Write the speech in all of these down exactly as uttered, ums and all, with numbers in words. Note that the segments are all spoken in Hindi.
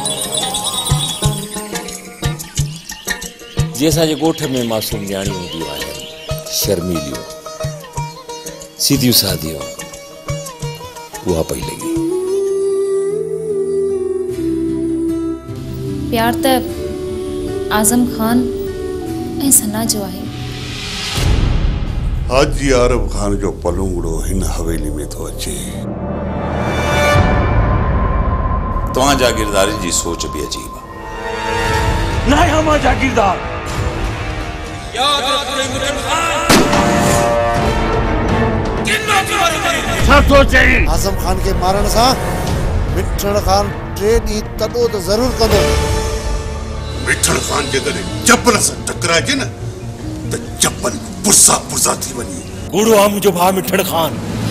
जैसा जे गोठ में मासूम न्याणी हूंदियूं आहिनि, शर्मीलियूं सीधियूं सादियूं, उहा पई लॻे। प्यार त आज़म खान ऐं सना जो आहे। हाजी आरब खान जो पलूंगड़ो हिन हवेली में तो अचे। तव्हां जागीरदारी जी सोच भी अजीब आहे। न है हम जागीरदार। याद रखो मिठड़ खान। छा सोचे? आज़म खान के मारण सा मिठड़ खान टे डी तडो तो जरूर कंदो। मिठड़ खान जे कदे चप्पल सां टकराइजे न त चप्पल पुरसा पुरसा थी वञे। कूड़ो आहे मुंहिंजो भाउ मिठड़ खान।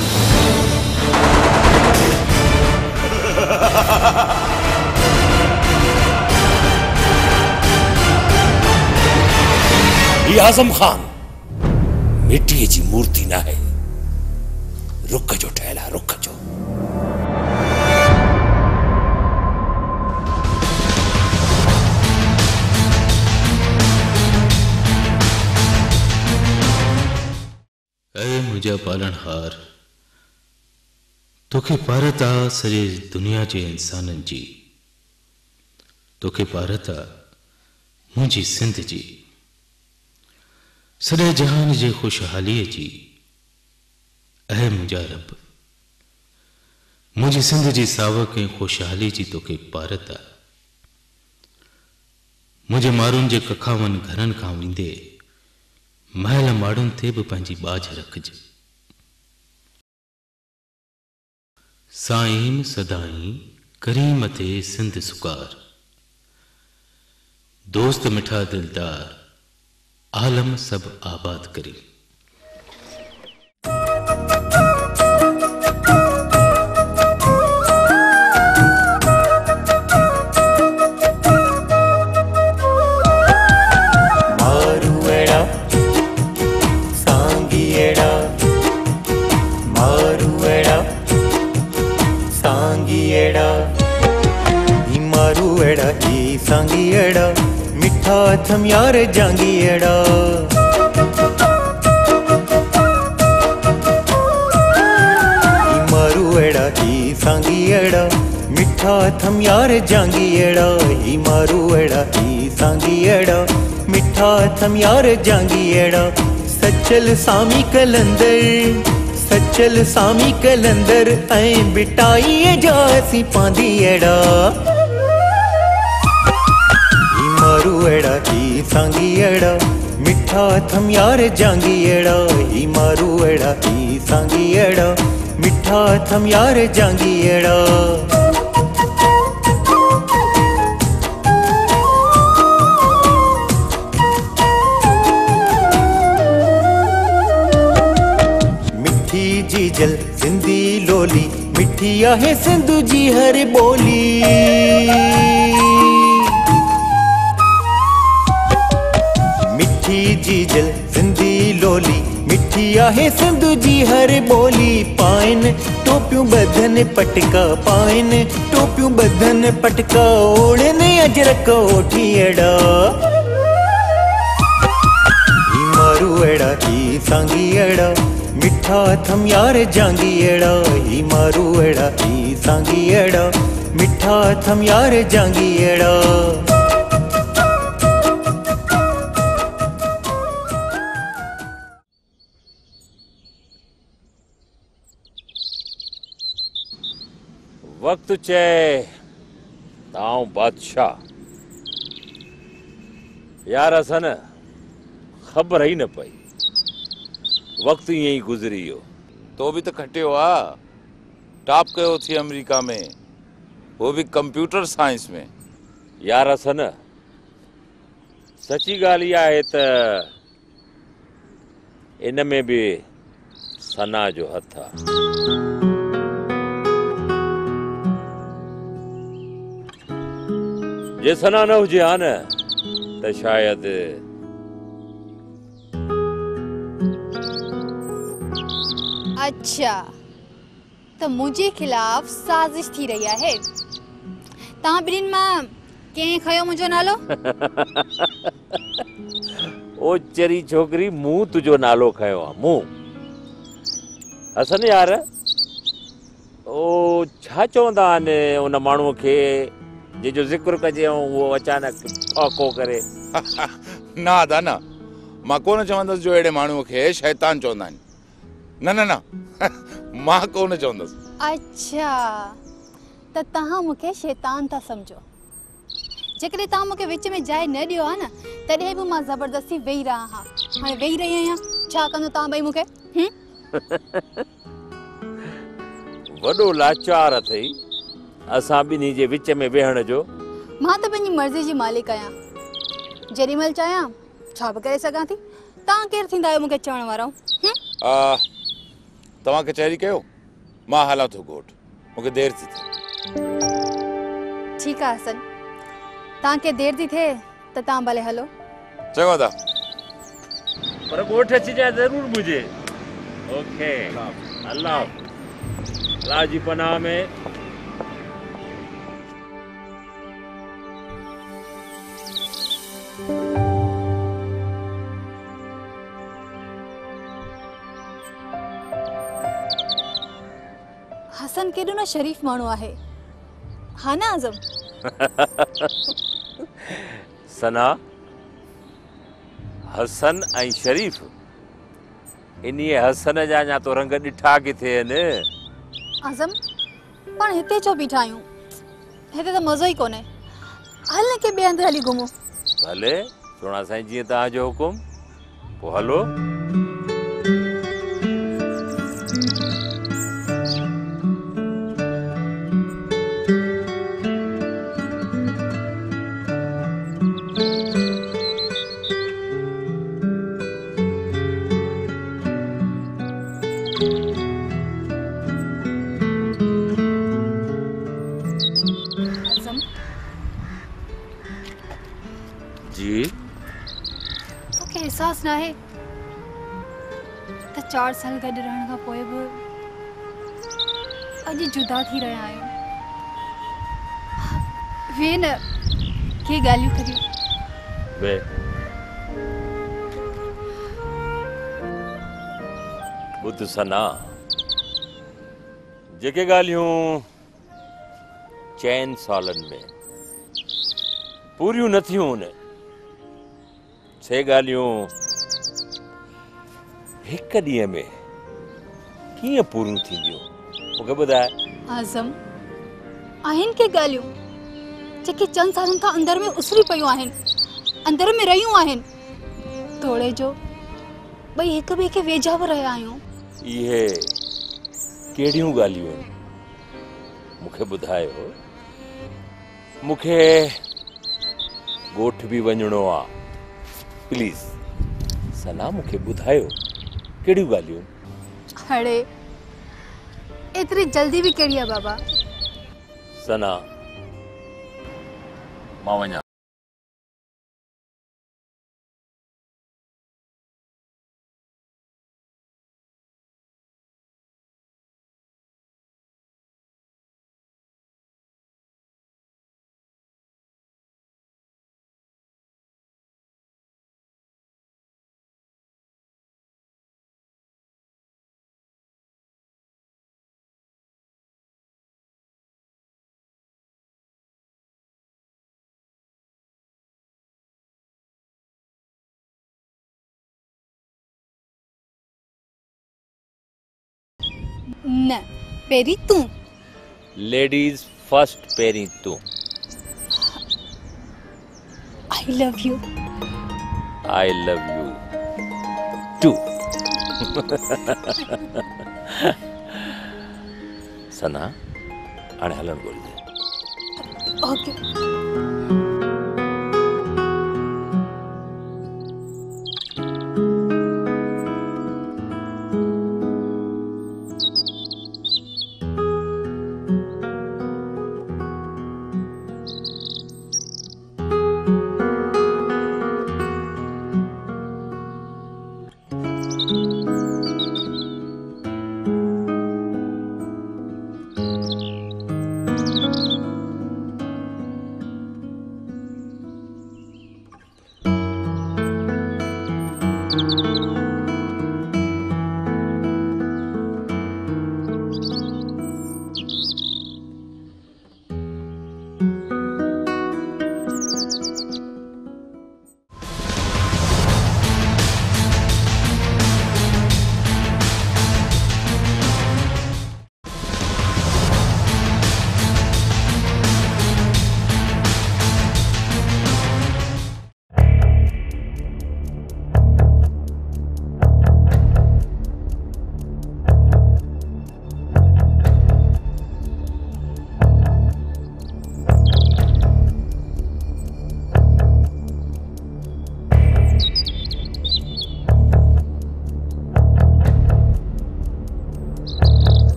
ये आज़म खान मिट्टी जी मूर्ति ना है, रुख जो ठहला रुख जो। ऐ मुझा पालनहार, तोखे भारत आ सॼे दुनिया जे इंसाननि जी, तोखे भारत आ मुंहिंजी सिंध जी, सॼे जहान जे खुशहालीअ जी। ऐ मुंहिंजा रब, मुंहिंजी सिंध जी सावक ऐं खुशहाली जी तोखे भारत आ। मुंहिंजे माण्हुनि जे कखावनि घरनि खां वेंदे महल माड़ुनि ते बि पंहिंजी बाझ रखिजे। साईं सदाई करीम ते सिंध सुकार, दोस्त मिठा दिलदार आलम सब आबाद करी। सांगियड़ा मिठा थम यार जांगियड़ा, मारू एड़ा ई सांगियड़ा मिठा थम यार जांगियड़ा, ई मारू एड़ा ई सांगियड़ा मिठा थम यार जांगियड़ा। सचल सामी कलंदर सचल सामी कलंदर ऐं बिटाई जासी पांदी एड़ा, मारू एड़ा ई सांगियड़ा मिठा थम यार जांगियड़ा, ई मारू एड़ा ई सांगियड़ा मिठा थम यार जांगियड़ा। मिठी जी जल सिंधी लोली, मिठी आहे सिंधु जी हर बोली। मिठी जी जल सिंधी लोली, मिठी आहे सिंधु जी हर बोली। पाइन टोपियूं बधन पटका, पाइन टोपियूं बधन पटका, ओढ़ने अजरक ओठियड़ा, ई मारू एड़ा ई सांगियड़ा मिठा थम यार जांगियड़ा, ई मारू एड़ा ई सांगियड़ा मिठा थम यार जांगियड़ा। वक्त चे ताऊं बादशाह यार असन खबर ही न पई, वक्त यही गुजरी हो। तो भी तो खटियो आ, टॉप कयो थी अमेरिका में, वो भी कंप्यूटर साइंस में। यार असन सची गाली आहे त इन में भी सना जो हथ आ। जे सना न हुजे हा न त शायद अच्छा तो मुझे खिलाफ साजिश थी रही है। तव्हां ॿिन्हिनि मां कंहिं खयो मुंहिंजो नालो? ओ चरी छोकरी मूं तुझो नालो खयो आहे मूं। हसन यार ओ छा चवंदा आहिनि उन माण्हूअ खे जंहिंजो ज़िक्र कजे ऐं उहो अचानक फ़ाको करे? ना दाना मां कोन चवंदुसि जो अहिड़े माण्हूअ खे शैतान चवंदा आहिनि। न न न मां कोन चवंदुसि। अच्छा त तव्हां मूंखे शैतान था सम्झो। जेकॾहिं तव्हां मूंखे विच में जाइ न ॾियो आहे न तॾहिं बि मां ज़बरदस्ती वेही रहा हा। हाणे वेही रही आहियां, छा कंदो तव्हां ॿई मूंखे? वॾो लाचार अथई असां ॿिन्ही जे विच में वेहण जो। मां त पंहिंजी मर्ज़ी जी मालिक आहियां, जेॾीमहिल चाहियां छा बि करे सघां थी। तव्हां केरु थींदा आहियो मूंखे चवण वारो? तव्हां कचहरी कयो, मां हलां थो ॻोठ, मूंखे देरि थी थिए। ठीकु आहे हसन, तव्हांखे देरि थी थिए त तव्हां भले हलो। चङो दा, पर ॻोठ अचिजांइ ज़रूरु मुंहिंजे। ओके अल्लाह अल्लाह जी पनाह में। हसन केॾो न शरीफ़ माण्हू आहे, हा न आज़म? सना हसन ऐं शरीफ़ इन्हीअ हसन जा अञा तो रंग ॾिठा किथे आहिनि? आज़म पाण हिते छो बीठा आहियूं? हिते त मज़ो ई कोन्हे। हल न के ॿिए हंधि हली घुमूं। भले सोना साईं, जीअं तव्हांजो हुकुम, पोइ हलो। एहसास ना है त चार साल गॾु रहण खां पोइ बि अॼु जुदा थी रहिया आहियूं। वे न के ॻाल्हियूं करियूं। वे ॿुध सना, जेके ॻाल्हियूं चइनि सालनि में पूरियूं न थियूं न, से ॻाल्हियूं हिकु ॾींहं में कीअं पूरियूं थींदियूं मूंखे ॿुधाए। आज़म आहिनि के ॻाल्हियूं जेके चंद सालनि खां अंदर में उसरी पियूं आहिनि, अंदर में रहियूं आहिनि। तोड़े जो ॿई हिक ॿिए खे वेझा बि रहिया आहियूं। इहे कहिड़ियूं ॻाल्हियूं आहिनि मूंखे ॿुधायो। मूंखे ॻोठ बि वञिणो आहे, प्लीज़ सना मूंखे ॿुधायो कहिड़ियूं ॻाल्हियूं? अड़े एतिरी जल्दी भी कहिड़ी आहे बाबा? सना मां वञा। न पेरी तू। लेडीज फर्स्ट, पेरी तू। I love you. I love you too. सना हाणे हलण घुरिजे। ओके।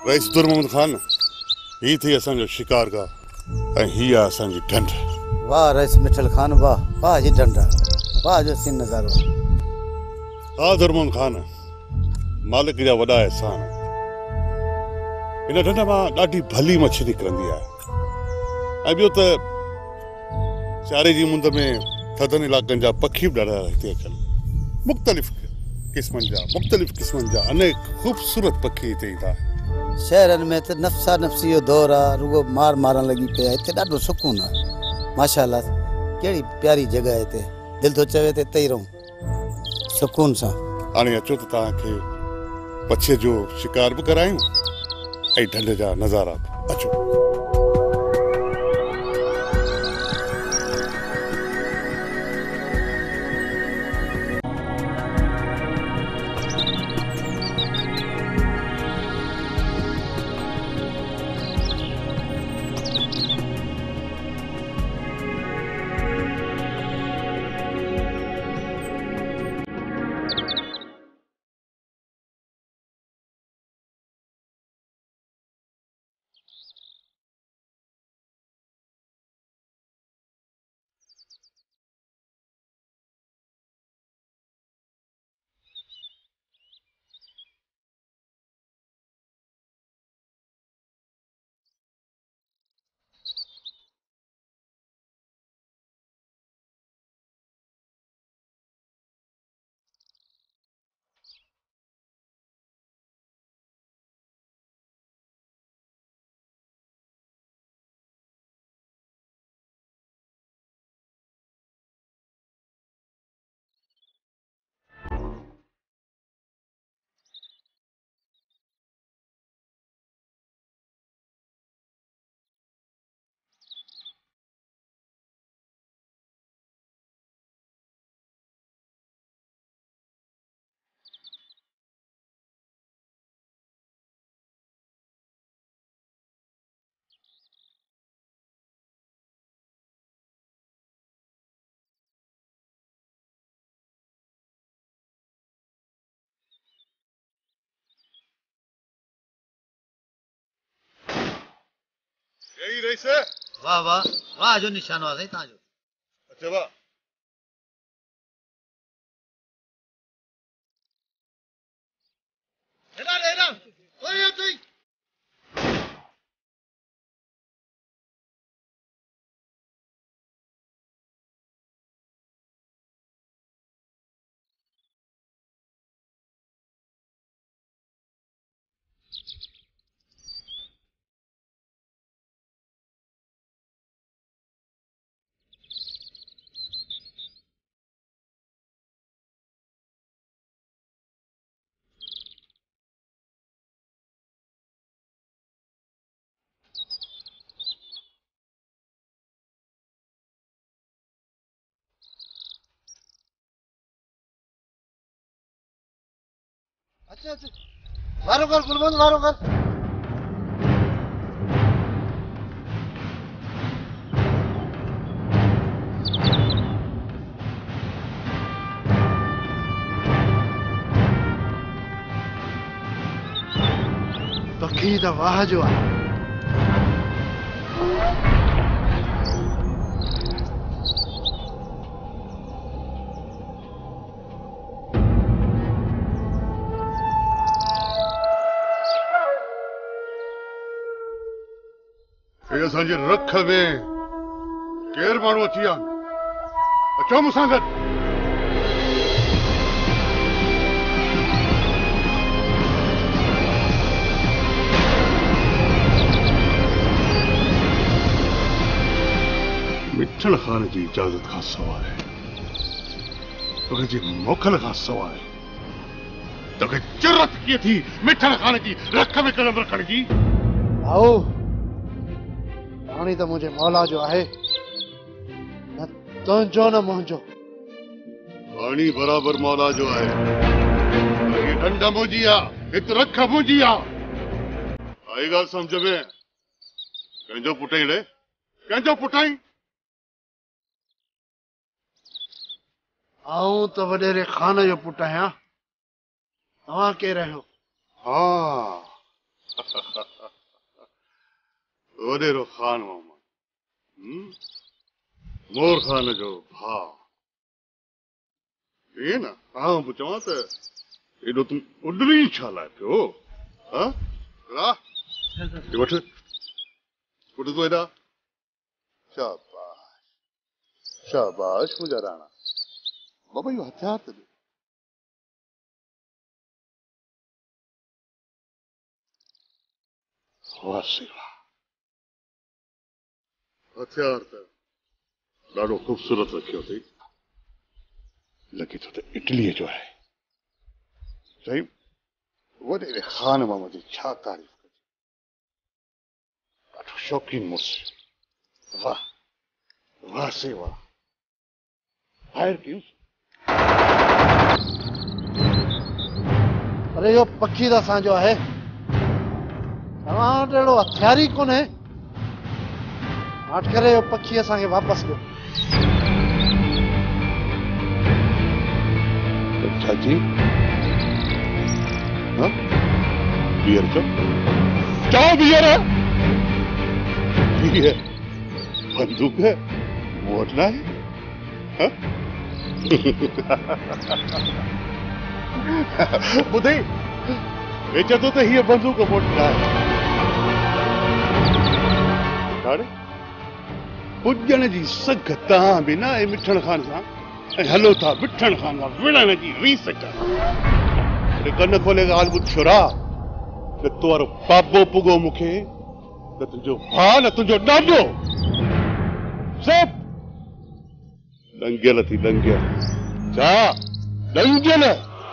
रईस दुर्मुहम्मद खान ही थी असांजो शिकार का ऐं ही आहे असांजी ढंढ। वाह रईस मिठल खान, वाह वाह जी ढंढ, वाह जो सीन नज़ारो। हा दुर्मुहम्मद खान, मालिक जा वॾा एहसान। इन ढंढ मां ॾाढी भली मच्छी निकिरंदी आहे ऐं ॿियो त चारे जी मुंद में थधनि इलाइक़नि जा पखी बि ॾाढा हिते अचनि। मुख़्तलिफ़ क़िस्मनि जा मुख़्तलिफ़ क़िस्मनि जा अनेक ख़ूबसूरत पखी हिते ईंदा। शहरनि में त नफ़्सा नफ़्सी जो दौर आहे, रुगो मार मारण लॻी पिया। हिते ॾाढो सुकून आहे, माशाअल्लाह। कहिड़ी प्यारी जॻह आहे हिते, दिलि थो चवे त हिते ई रहूं सुकून सां। हाणे अचो त तव्हांखे पछे जो शिकार बि करायूं ऐं ढंढ जा नज़ारा बि। अचो। यही रईस। वाह वाह वाह जो निशानो आहे तव्हांजो। अच्छा वाह। हेॾा हेॾा ओए अथई। अच्छा अच्छा वारो कर गुलबंद, वारो कर। पखी त वाह जो आहे। ये असांजे रख में केर माण्हू अची विया आहिनि। अचो मूंसां गॾु। मिठल खान जी इजाज़त खां सवाइ, उनजी मोकल खां सवाइ तोखे जुर्रत कीअं थी मिठल खान जी रख में कदम रखण जी? आओ पाणी त मुंहिंजे मौला जो आहे, न तुंहिंजो न मुंहिंजो। पाणी बराबर मौला जो आहे। ये ढंढ मुंहिंजी आहे, हिकु रख मुंहिंजी आहे। आई ॻाल्हि सम्झ में? कंहिंजो पुटाई रे, कंहिंजो पुटाई? आऊं त वॾेरे खान जो पुटु आहियां। तव्हां केरु आहियो? हा वडेरो खान मोहम्मद, मोर खान जो भा ये ना आऊं पुछां त एडो तुम उडरी छा लाए पियो? हां रा ये वठ उड तो एडा शाबाश शाबाश मुझा राणा बाबा यो हथियार त दे वाह सेवा हथियार त ॾाढो ख़ूबसूरत रखियो अथई लॻे थो त इटली जो आहे सही वॾे ख़ान मामा जी छा तारीफ़ कजे ॾाढो शौक़ीन मुड़ुस वाह वाह से वाह फायर कयूं अरे यो पखी त असांजो आहे तव्हां वटि अहिड़ो हथियार ई कोन्हे हट करे यो पखी असांखे वापसि ॾियो चाची हाँ बियर चो क्या बियर है बियर बंदूक है मोटना है हाँ बुधई बेचा तो तो ये बंदूक मोटना है साड़े पुजण जी सघ तव्हां बि न ऐं मिठण खान सां ऐं हलो था मिठण खान सां विढ़ण जी रीस कर कन खोले ॻाल्हि ॿुध छुरा न तो वारो बाबो पुगो मूंखे न तुंहिंजो भाउ न तुंहिंजो ॾाॾो सभु ॾंगियल थी ॾंगियल छा ॾंगियल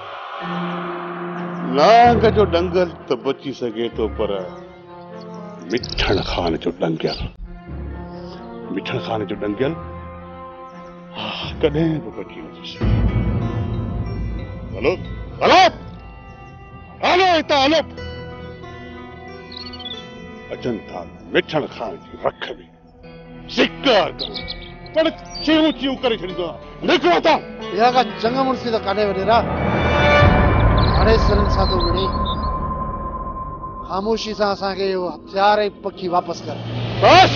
नांग जो ॾंगल त बची सघे थो पर मिठण खान जो ॾंगियल मिठण खान जो ॾंगियल कॾहिं बि बची नथो सघे हलो हलो हलो हितां हलो अचनि था मिठण खान जी रख में शिकार करो पर चियूं चियूं करे छॾींदो आहे निकिरो था इहा का चङा मुड़सी त कान्हे वॾेरा हाणे सरनि सां थो विढ़ी ख़ामोशी सां असांखे इहो हथियार ऐं पखी वापसि कर बस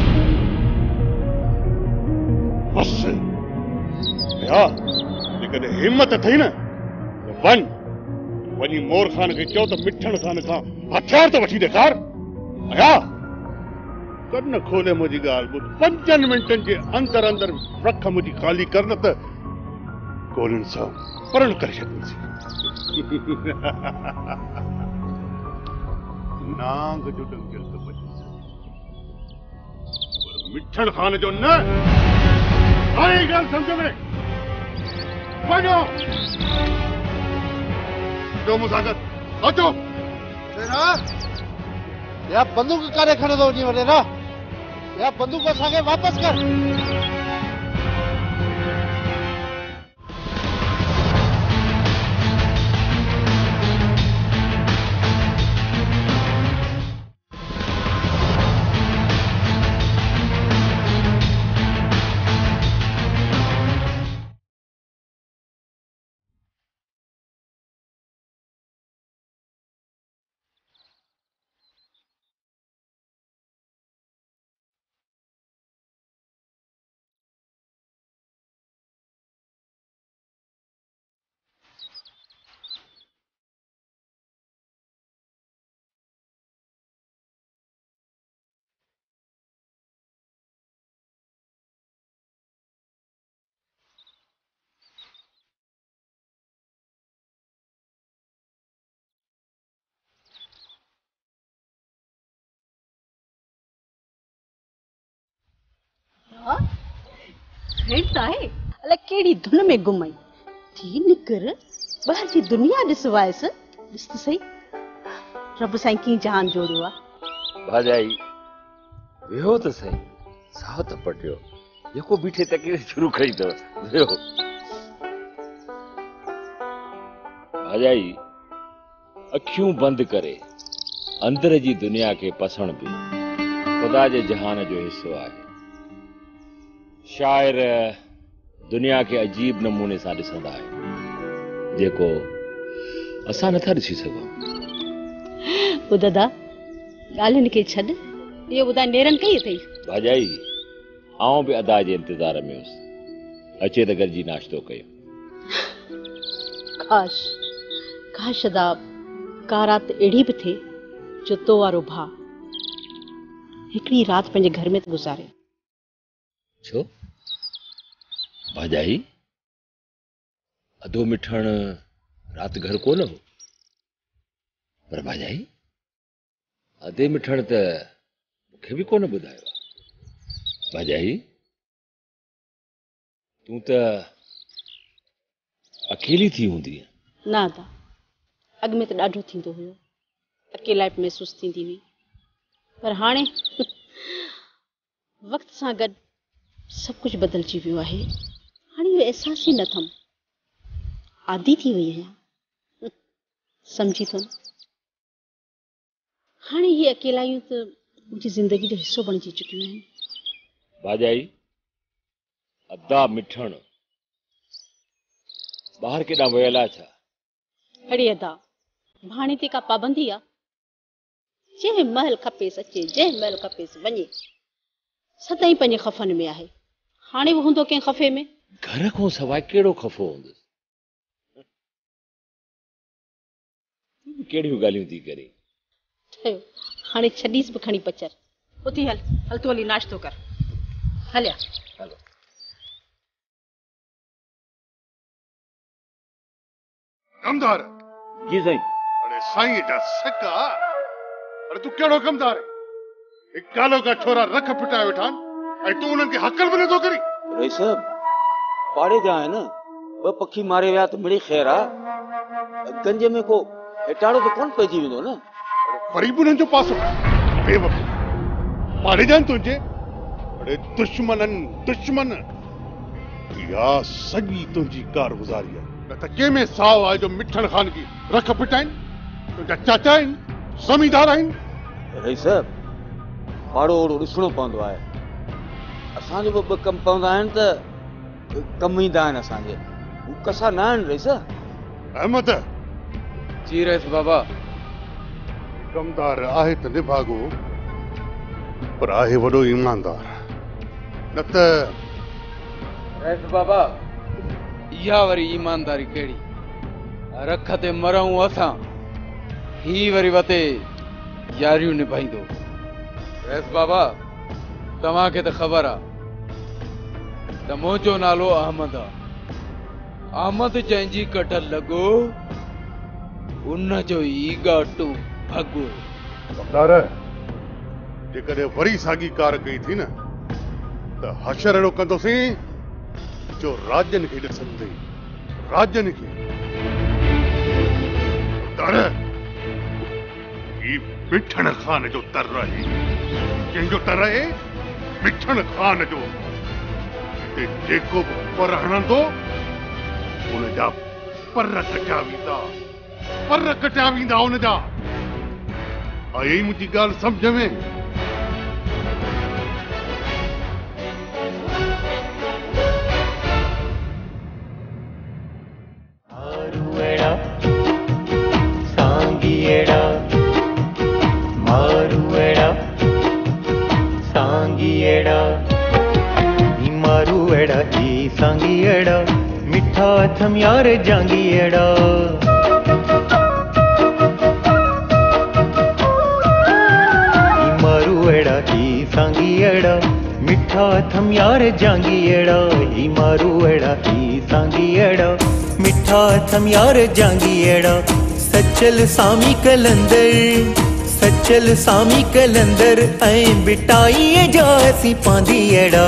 बस या जेकॾहिं हिम्मत अथई न वञ वञी मोर खान खे चओ त मिठण खान खां हथियार त वठी ॾेखार या कन खोले मुंहिंजी ॻाल्हि ॿुध पंजनि मिंटनि जे अंदर अंदर रख मुंहिंजी ख़ाली कर न त गोलियुनि सां परण करे छॾींदीसीं नांग जो ॾंगियल त बची पर मिठण खान जो न आई ॻाल्हि सम्झ में वञो जो मूंसां गॾु अचो या बंदूक काॾे खणे थो वञी वॾेरा या बंदूक असांखे वापसि कर हेठ आहे अलाए कहिड़ी धुन में गुम आई थी निकर ॿाहिरि जी दुनिया ॾिसो आयसि ॾिस त सही रब साईं कीअं जहान जोड़ियो आहे भाॼाई वियो त सही साह त पटियो जेको बीठे तकलीफ़ शुरू कई अथव वियो भाॼाई अखियूं बंदि करे अंदर जी दुनिया खे पसण बि ख़ुदा जे जहान जो हिसो आहे शायर दुनिया खे अजीब नमूने सां ॾिसंदा आहिनि जेको असां नथा ॾिसी सघूं दादा ॻाल्हियुनि खे छॾ, इहो ॿुधाए नेरन कई अथई? भाॼाई आऊं बि अदा जे इंतज़ार में हुउसि, अचे त गॾिजी नाश्तो कयो। काश काश अदा का राति अहिड़ी बि थिए जो तो वारो भाउ हिकिड़ी राति पंहिंजे घर में गुज़ारे। छो भाॼाई, अधो मिठण राति घर कोन हो, पर भाॼाई अधे मिठण त मूंखे बि कोन ॿुधायो आहे। भाॼाई तूं त अकेली थी हूंदी। न अदा, अॻ में त ॾाढो थींदो हुयो, अकेलाइप महसूस थींदी हुई, पर हाणे वक़्त सां गॾु सभु कुझु बदिलजी वियो आहे। हाणे इहो अहसास ई न अथमि, आदी थी वई आहियां, सम्झी थो न। हाणे ये अकेलायूं त मुंहिंजी ज़िंदगी जो हिस्सो बणिजी चुकियूं आहिनि। भाॼाई अदा मिठण ॿाहिरि केॾां वियल आहे छा? अड़े अदा, भाणे ते का पाबंदी आहे? जंहिं महल खपेसि अचे, जंहिं महल खपेसि वञे, सदाईं पंहिंजे खफ़नि में आहे। हाणे बि हूंदो कंहिं खफ़े में? घर खां सवाइ कहिड़ो खफ़ो हूंदुसि? कहिड़ियूं ॻाल्हियूं थी करे? हाणे छॾीस बि खणी पचर। उथी हल, हल तूं हली नाश्तो कर। हलिया हलो। कमदार जी साईं। अरे साईं जा सका, अरे तू कहिड़ो कमदार है? एक कालो का छोरा रख पिटाए वेठा ऐं तू उन्हनि खे हकल बि नथो करी। रही साहब पाड़े जा आहिनि, ॿ पखी मारे विया त मिड़ी ख़ैर आहे, गंज में को हेटाड़ो त कोन पइजी वेंदो न। वरी बि उन्हनि जो पासो बेवकूफ़ पाड़े जा आहिनि तुंहिंजे। अरे दुश्मननि दुश्मन, इहा सॼी तुंहिंजी कारगुज़ारी आहे। न त कंहिंमें साव आहे जो मिठण ख़ान की रख पिटाइनि? तुंहिंजा चाचा आहिनि, ज़मीदार आहिनि। रही साहब पाड़ो ओड़ो ॾिसणो पवंदो आहे, असांजो बि ॿ कमु पवंदा आहिनि त कमु ईंदा आहिनि असांजे, हू कसा न आहिनि। रही साहब अहमद जी रहीस बाबा। कमदार आहे त निभागो, पर आहे वॾो ईमानदार। न त रहीस बाबा इहा वरी ईमानदारी कहिड़ी? रख ते मरऊं असां, ही वरी वते यारियूं निभाईंदो। रहीस बाबा तव्हांखे त ख़बर आहे त मुंहिंजो नालो अहमद आहे। अहमद जंहिंजी कट लॻो उन जो ई गाटू भॻो। कमदार जेकॾहिं वरी साॻी कार कई थी न त हशर अहिड़ो कंदोसीं जो राज्यनि खे ॾिसंदे, राज्यनि खे। कमदार ही मिठण ख़ान जो तर आहे, कंहिंजो तर आहे? मिठण ख़ान जो। हिते जेको बि पर हणंदो उन जा पर कटिया वेंदा, पर कटिया वेंदा उन जा। आई मुंहिंजी ॻाल्हि सम्झ में? मारुएड़ा सांगिएड़ा मारुएड़ा सांगिएड़ा मारुएड़ा ई सांगिएड़ा मिठा थम यार जांगिएड़ा। मारुएड़ा ई सांगिएड़ा मिठा थम यार जांगिएड़ा। ई मारुएड़ा ई सांगिएड़ा मिठा थम यार जांगिएड़ा। सचल सामी कलंदर, सचल सामी कलंदर ऐं बिटाई जासी पांदिएड़ा।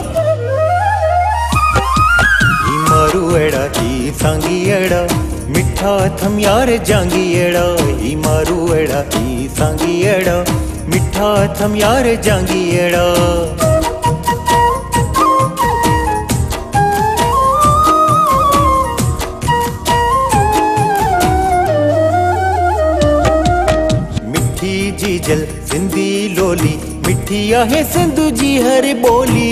ई मारुएड़ा ई सांगिएड़ा मिठा थम यार जांगिएड़ा। ई मारुएड़ा ई सांगिएड़ा मिठा थम यार जांगिएड़ा। जल सिंधी लोली मिठी आहे सिंधु जी हर बोली।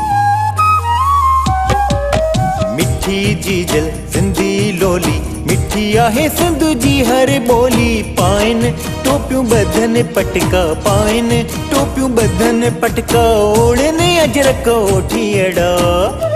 मिठी जी जल सिंधी लोली मिठी मिठी आहे सिंधु जी हर बोली पाइन टोपियूं बदन पटका पाइन टोपियूं बदन पटका ओढ़ने अजरक ओठियड़ा